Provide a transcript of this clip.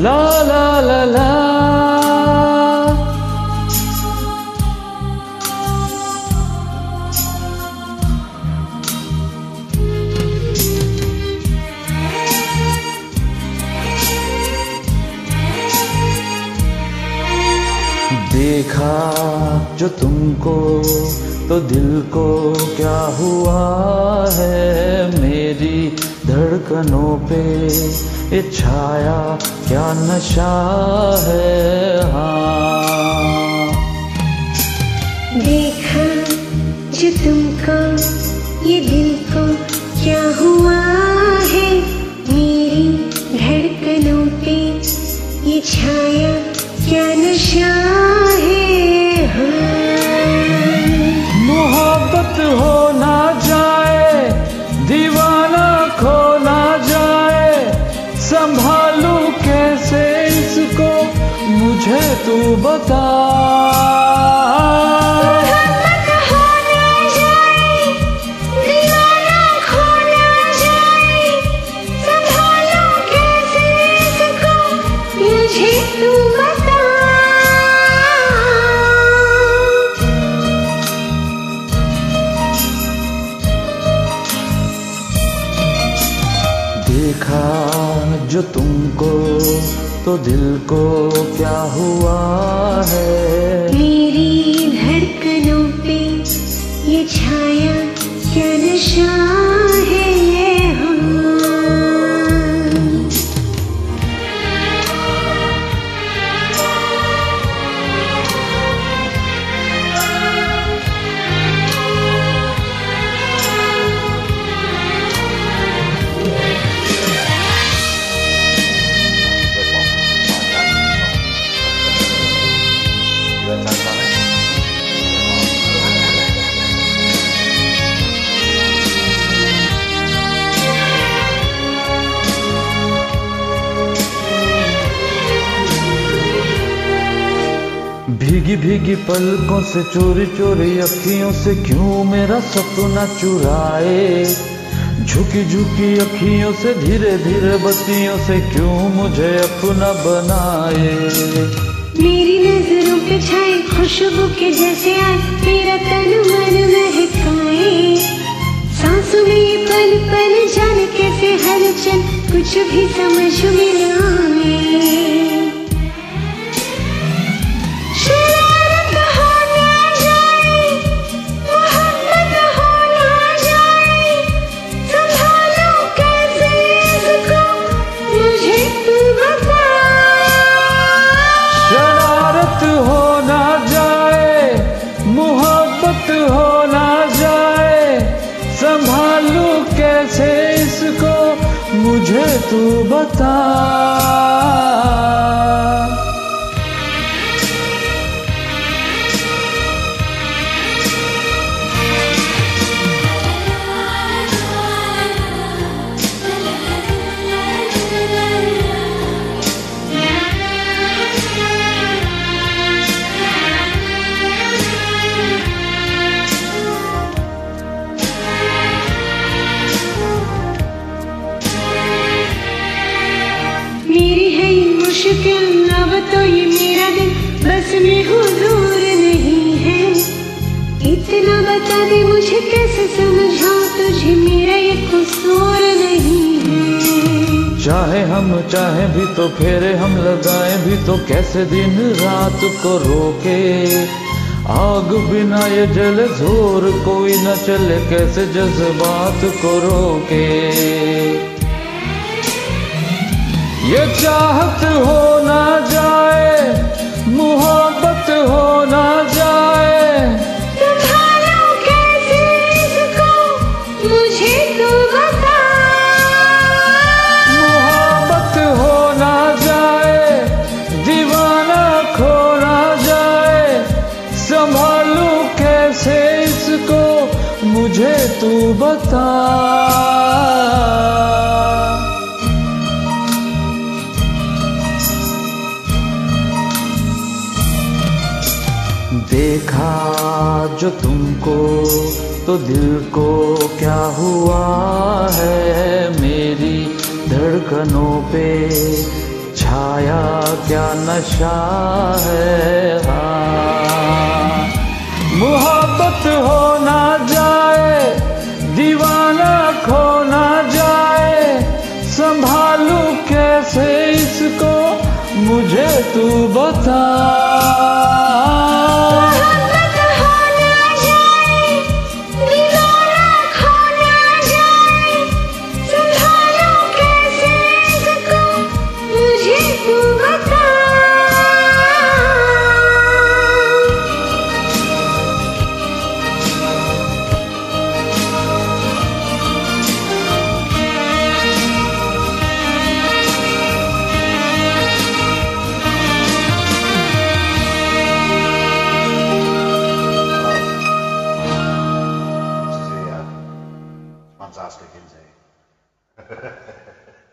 ला ला ला ला। देखा जो तुमको तो दिल को क्या हुआ है, मेरी धड़कनों पे ये छाया क्या नशा है। हाँ देखा जो तुमको ये दिल को क्या हुआ है, मेरी धड़कनों पे ये छाया क्या नशा है। हाँ मोहब्बत हो ना जाए, दीवाना खो ना जाए, संभालूं कैसे इसको मुझे तू बता। देखा जो तुमको तो दिल को क्या हुआ है, मेरी धड़कनों पे ये छाया क्या नशा है। भीगी भीगी पलकों से चोरी चोरी अखियों से क्यों मेरा सपना चुराए, झुकी झुकी अखियों से धीरे धीरे बत्तियों से क्यों मुझे अपना बनाए। मेरी नजरों पे छाए खुशबू के जैसे आए, मेरा तन मन महकाए, सांसों में ये पल पल जाने कैसे हलचल कुछ भी समझ में न आए। हो ना जाए, संभालूं कैसे इसको मुझे तू बता। मुश्किल अब तो ये मेरा दिल बस में हुजूर नहीं है, इतना बता दे मुझे कैसे समझाऊं तुझे मेरा ये कसूर नहीं है। चाहे हम चाहे भी तो फेरे हम लगाए भी तो कैसे दिन रात को रोके, आग बिना ये जले जोर कोई न चले कैसे जज्बात को रोके। ये चाहत हो ना जाए, मोहब्बत हो ना जाए, संभालूं कैसे इसको मुझे तू बता। मोहब्बत हो ना जाए, दीवाना खो ना जाए, संभालूं कैसे इसको मुझे तू बता। देखा जो तुमको तो दिल को क्या हुआ है, मेरी धड़कनों पे छाया क्या नशा है। हाँ मोहब्बत हो ना जाए, दीवाना खो ना जाए, संभालूं कैसे इसको मुझे तू बता। Fantastic, isn't he?